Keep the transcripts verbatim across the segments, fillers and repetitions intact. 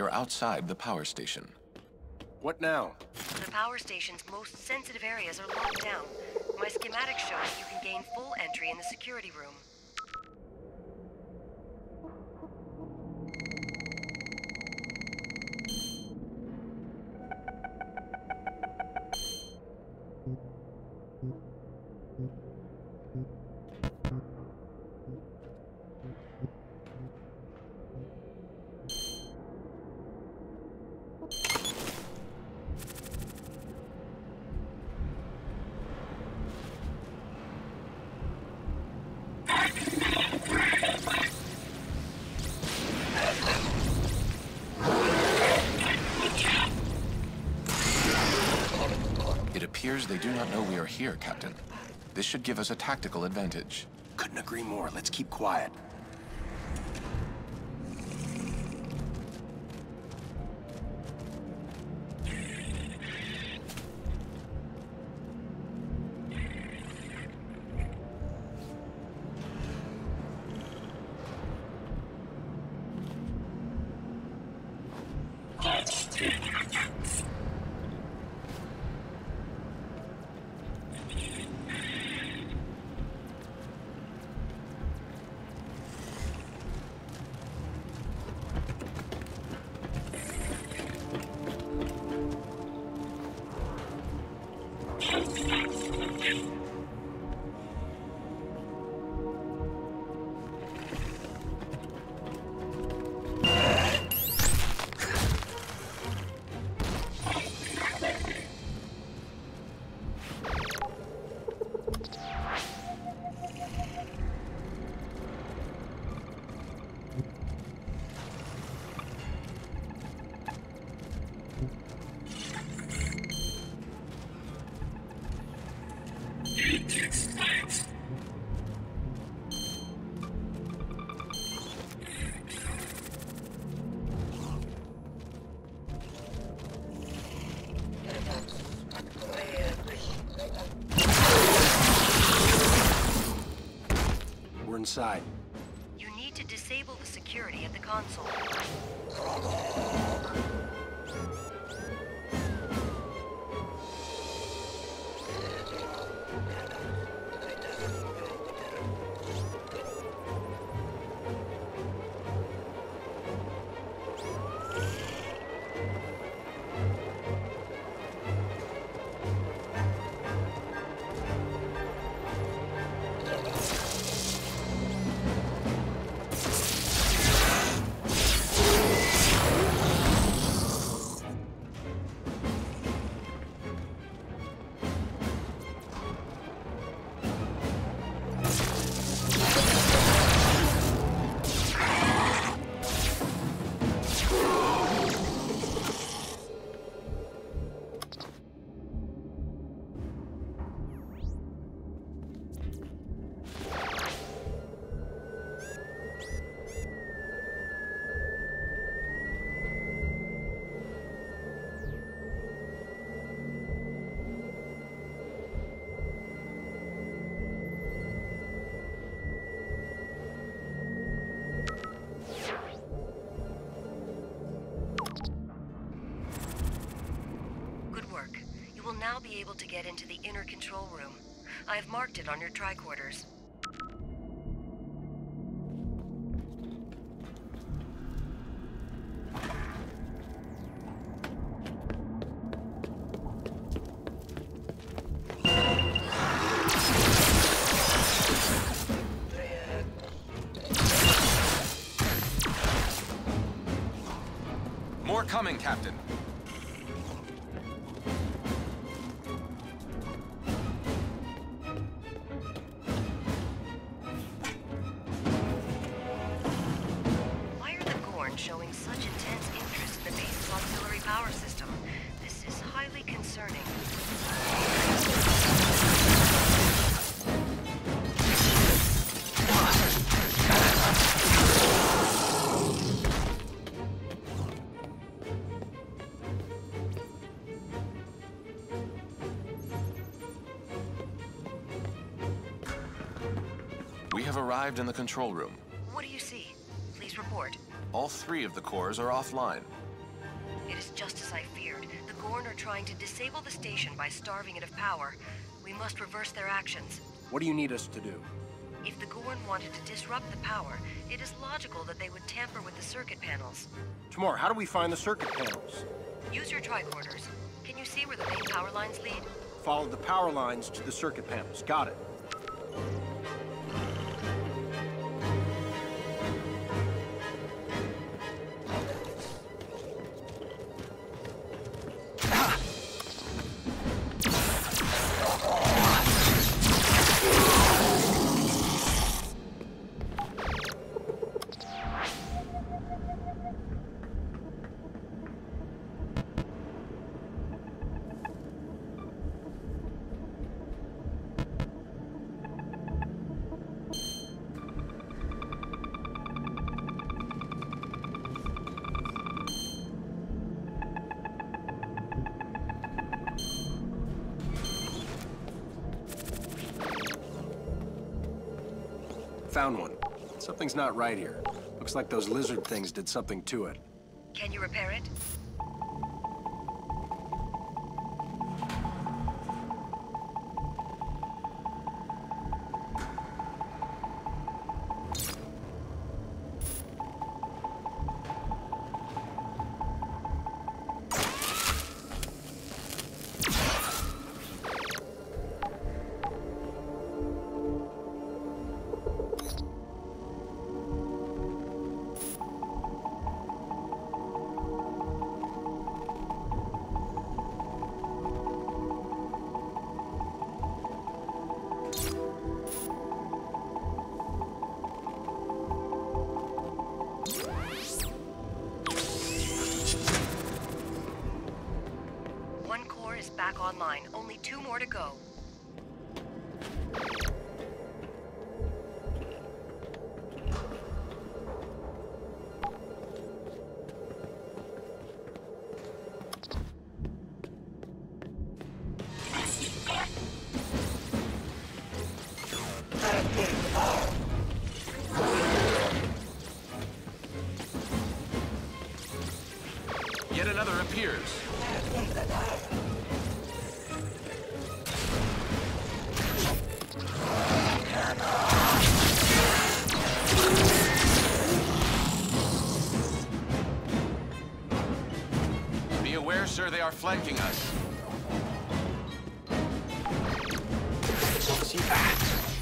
are outside the power station. What now? The power station's most sensitive areas are locked down. My schematic shows that you can gain full entry in the security room. It appears they do not know we are here, Captain. This should give us a tactical advantage. Couldn't agree more. Let's keep quiet. We're inside. You need to disable the security at the console. Now be able to get into the inner control room. I have marked it on your tricorders. More coming, Captain. Showing such intense interest in the base's auxiliary power system. This is highly concerning. We have arrived in the control room. What do you see? Please report. All three of the cores are offline. It is just as I feared. The Gorn are trying to disable the station by starving it of power. We must reverse their actions. What do you need us to do? If the Gorn wanted to disrupt the power, it is logical that they would tamper with the circuit panels. Tamar, how do we find the circuit panels? Use your tricorders. Can you see where the main power lines lead? Follow the power lines to the circuit panels. Got it. Found one. Something's not right here. Looks like those lizard things did something to it. Can you repair it? Back online. Only two more to go. Yet another appears. Be aware, sir, they are flanking us. See that?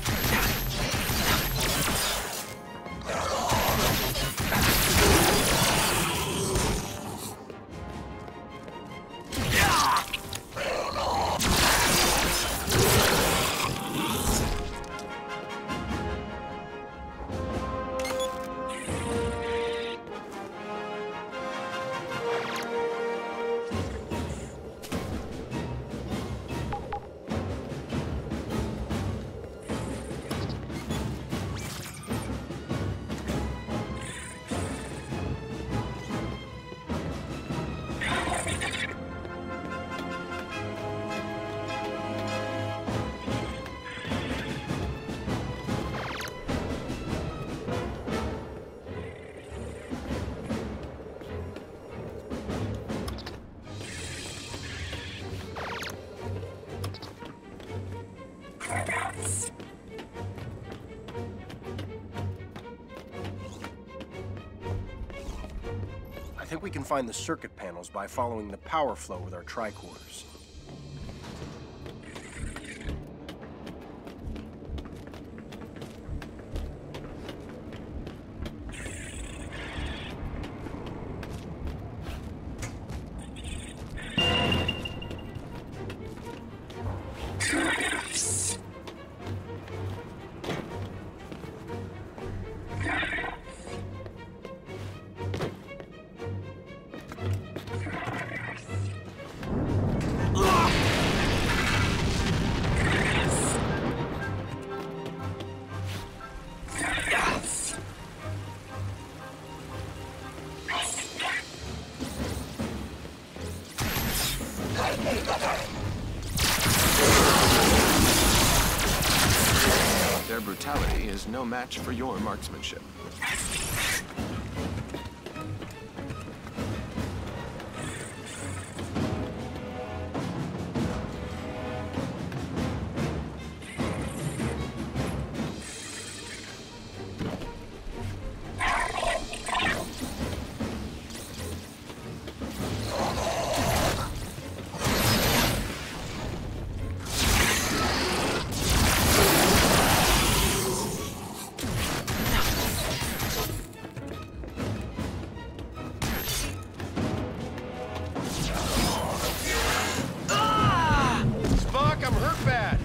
I think we can find the circuit panels by following the power flow with our tricorders. Their brutality is no match for your marksmanship. bad.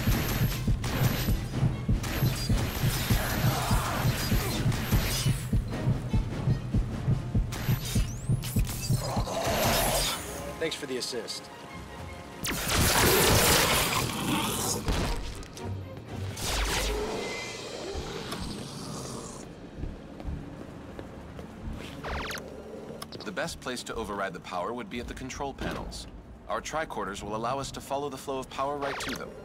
Thanks for the assist. The best place to override the power would be at the control panels. Our tricorders will allow us to follow the flow of power right to them.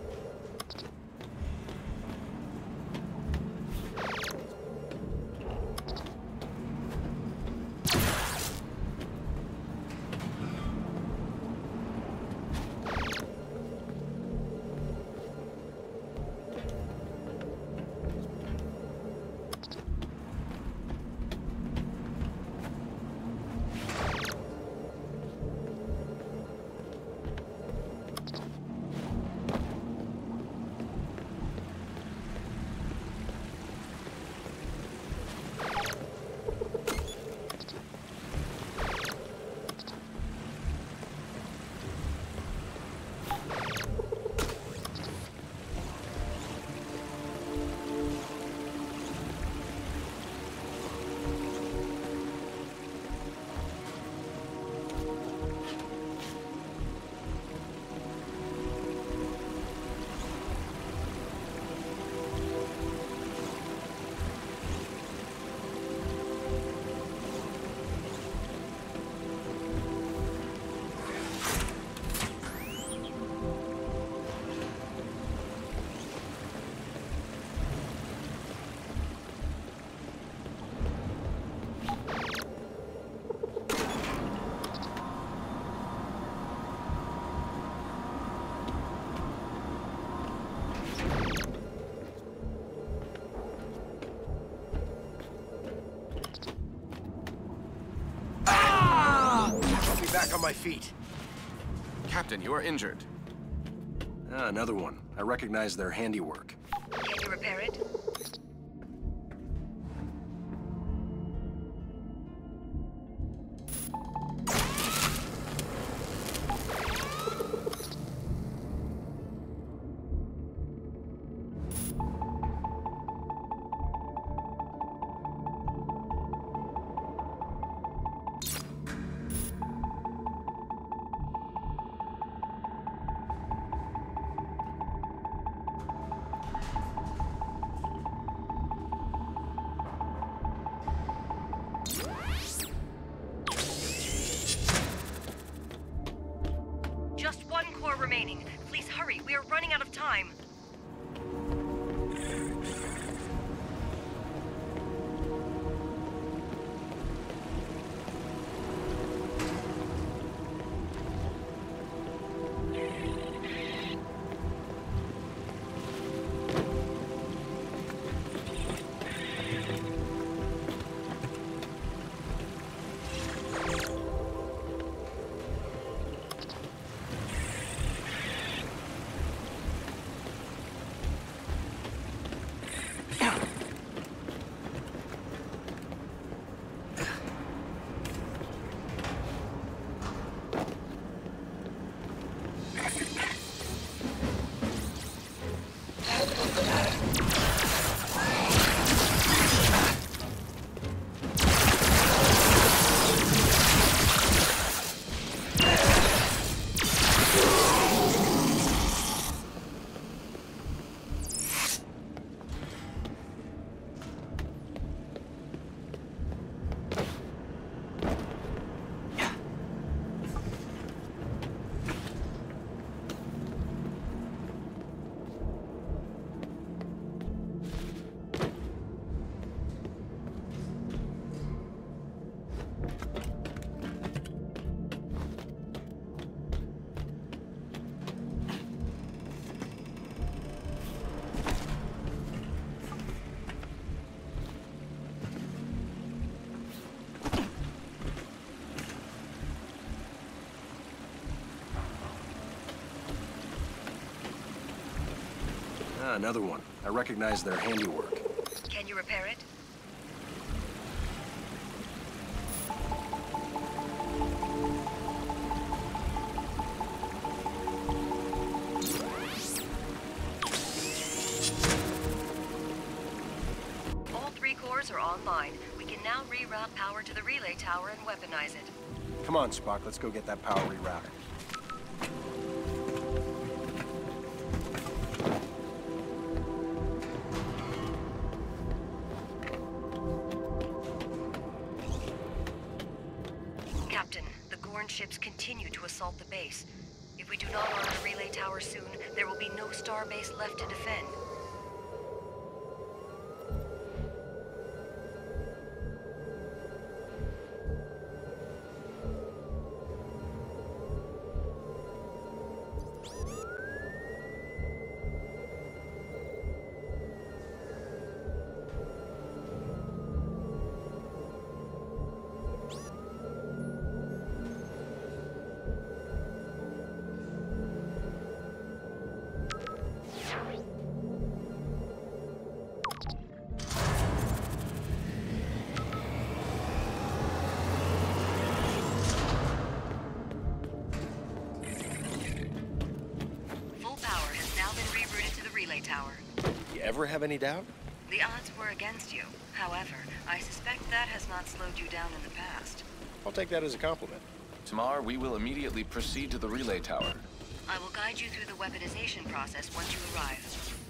Back on my feet. Captain, you are injured. Ah, another one. I recognize their handiwork. Can you repair it? Just one core remaining. Please hurry, we are running out of time. Ah, another one. I recognize their handiwork. Can you repair it? towers are online. We can now reroute power to the relay tower and weaponize it. Come on, Spock, let's go get that power rerouted. Captain, the Gorn ships continue to assault the base. If we do not arm the relay tower soon, there will be no Starbase left to defend. Tower. You ever have any doubt? The odds were against you. However, I suspect that has not slowed you down in the past. I'll take that as a compliment. Tamar, we will immediately proceed to the relay tower. I will guide you through the weaponization process once you arrive.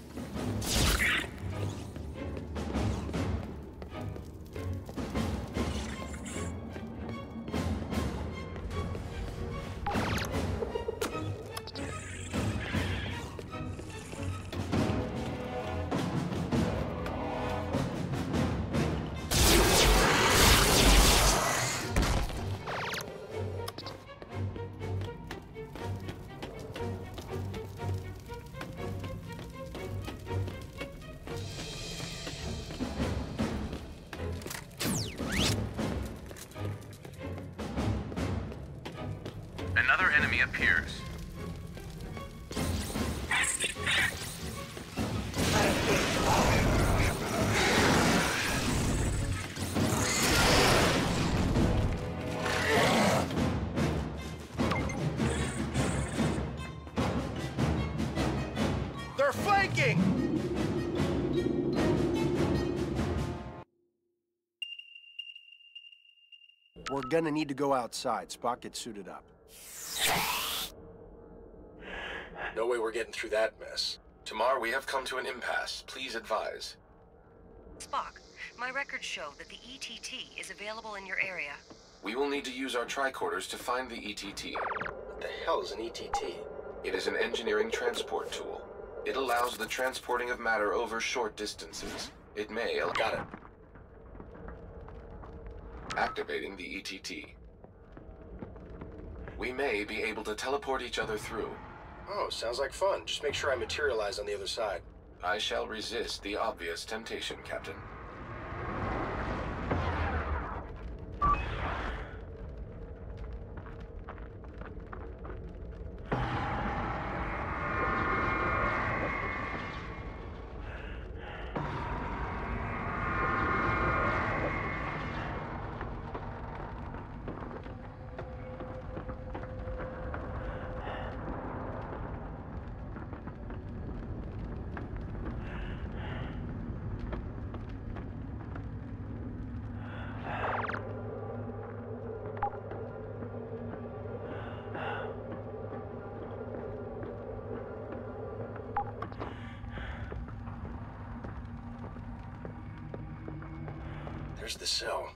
Another enemy appears. They're flanking! We're gonna need to go outside. Spock, get suited up. No way we're getting through that mess. Tamar, we have come to an impasse. Please advise. Spock, my records show that the E T T is available in your area. We will need to use our tricorders to find the E T T. What the hell is an E T T? It is an engineering transport tool. It allows the transporting of matter over short distances. It may... Got it. Activating the E T T. We may be able to teleport each other through. Oh, sounds like fun. Just make sure I materialize on the other side. I shall resist the obvious temptation, Captain. There's the cell.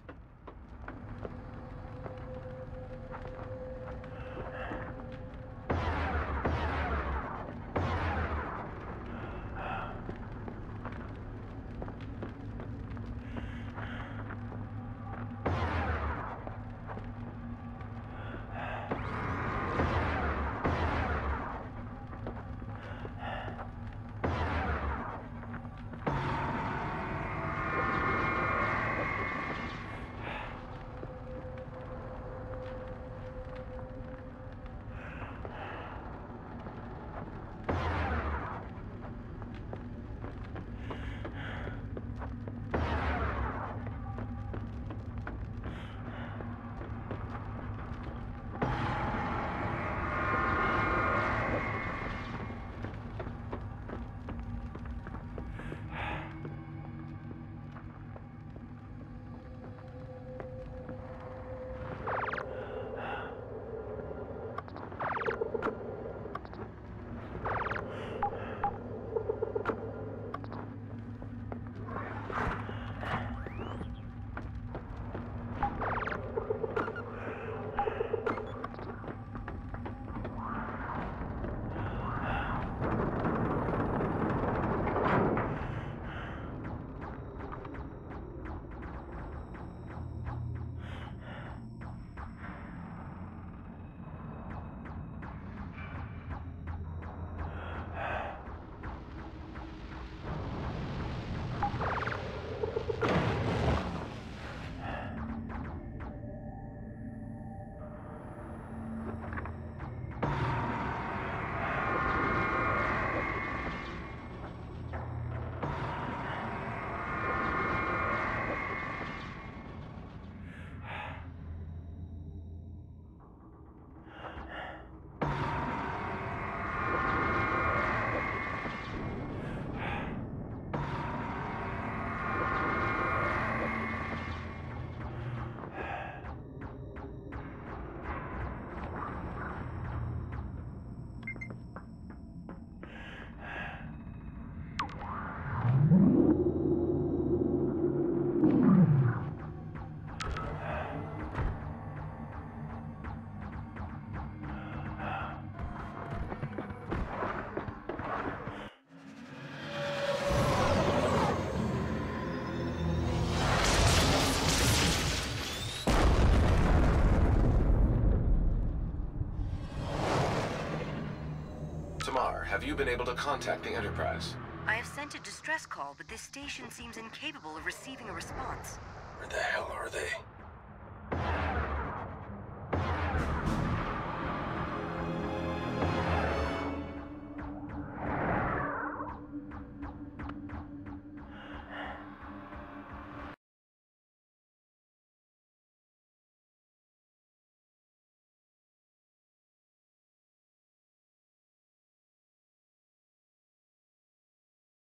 have you been able to contact the Enterprise? I have sent a distress call, but this station seems incapable of receiving a response. Where the hell are they?